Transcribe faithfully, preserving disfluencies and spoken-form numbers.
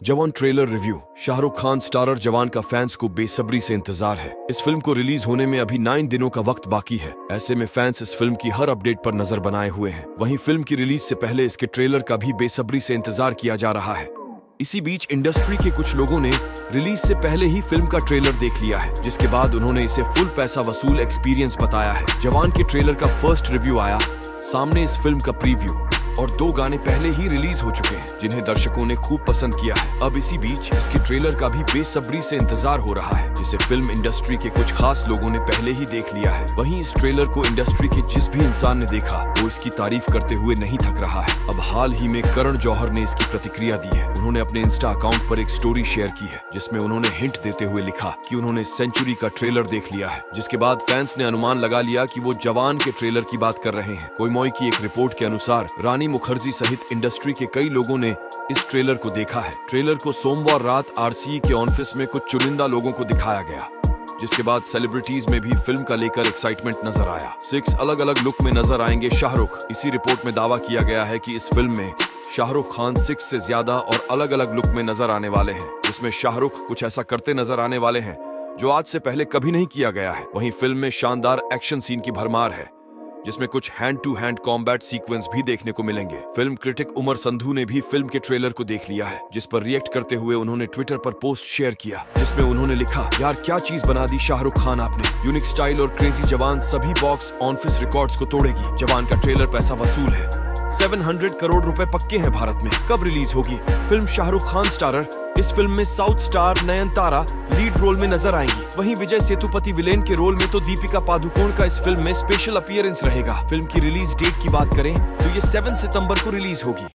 जवान trailer review. Shahrukh Khan starrer Jawan का fans को बेसब्री से इंतजार है। इस फिल्म को रिलीज होने में अभी नाइन दिनों का वक्त बाकी है। ऐसे में फैंस इस फिल्म की हर अपडेट पर नजर बनाए हुए हैं। वहीं फिल्म की रिलीज से पहले इसके ट्रेलर का भी बेसब्री से इंतजार किया जा रहा है। इसी बीच इंडस्ट्री के कुछ लोगों ने रिलीज से पहले ही फिल्म का ट्रेलर देख लिया है, जिसके बाद उन्होंने इसे फुल पैसा वसूल एक्सपीरियंस बताया है। जवान के ट्रेलर का फर्स्ट रिव्यू आया, सामने इस फिल्म का प्रीव्यू और दो गाने पहले ही रिलीज हो चुके हैं, जिन्हें दर्शकों ने खूब पसंद किया है। अब इसी बीच इसके ट्रेलर का भी बेसब्री से इंतजार हो रहा है, जिसे फिल्म इंडस्ट्री के कुछ खास लोगों ने पहले ही देख लिया है। वहीं इस ट्रेलर को इंडस्ट्री के जिस भी इंसान ने देखा वो इसकी तारीफ करते हुए नहीं थक रहा है। अब हाल ही में करण जौहर ने इसकी प्रतिक्रिया दी है। उन्होंने अपने इंस्टा अकाउंट पर एक स्टोरी शेयर की है, जिसमें उन्होंने हिंट देते हुए लिखा कि उन्होंने सेंचुरी का ट्रेलर देख लिया है, जिसके बाद फैंस ने अनुमान लगा लिया कि वो जवान के ट्रेलर की बात कर रहे हैं। कोई की एक रिपोर्ट के अनुसार रानी मुखर्जी सहित इंडस्ट्री के कई लोगों ने इस ट्रेलर को देखा है। ट्रेलर को सोमवार रात आरसीई के ऑफिस में कुछ चुनिंदा लोगों को दिखाया गया, जिसके बाद सेलिब्रिटीज में भी फिल्म का लेकर एक्साइटमेंट नजर आया। सिक्स अलग अलग लुक में नजर आएंगे शाहरुख। इसी रिपोर्ट में दावा किया गया है कि इस फिल्म में शाहरुख खान सिक्स से ज्यादा और अलग अलग लुक में नजर आने वाले हैं, जिसमें शाहरुख कुछ ऐसा करते नजर आने वाले हैं जो आज से पहले कभी नहीं किया गया है। वहीं फिल्म में शानदार एक्शन सीन की भरमार है, जिसमें कुछ hand to hand combat sequence भी देखने को मिलेंगे। फिल्म क्रिटिक उमर संधू ने भी फिल्म के ट्रेलर को देख लिया है, जिस पर रिएक्ट करते हुए उन्होंने ट्विटर पर पोस्ट शेयर किया, जिसमें उन्होंने लिखा, यार क्या चीज बना दी शाहरुख खान आपने। यूनिक स्टाइल और क्रेजी जवान सभी बॉक्स ऑफिस रिकॉर्ड्स को तोड़ेगी। जवान का ट्रेलर पैसा वसूल है, सात सौ करोड़ रुपए पक्के हैं भारत में। कब रिलीज होगी फिल्म? शाहरुख खान स्टारर। इस फिल्म में south star Nayanthara lead role में नजर आएंगी। वहीं विजय सेतुपति विलेन के रोल में तो दीपिका पादुकोण का इस फिल्म में स्पेशल अपीयरेंस रहेगा। फिल्म की रिलीज डेट की बात करें तो ये सात सितंबर को रिलीज होगी।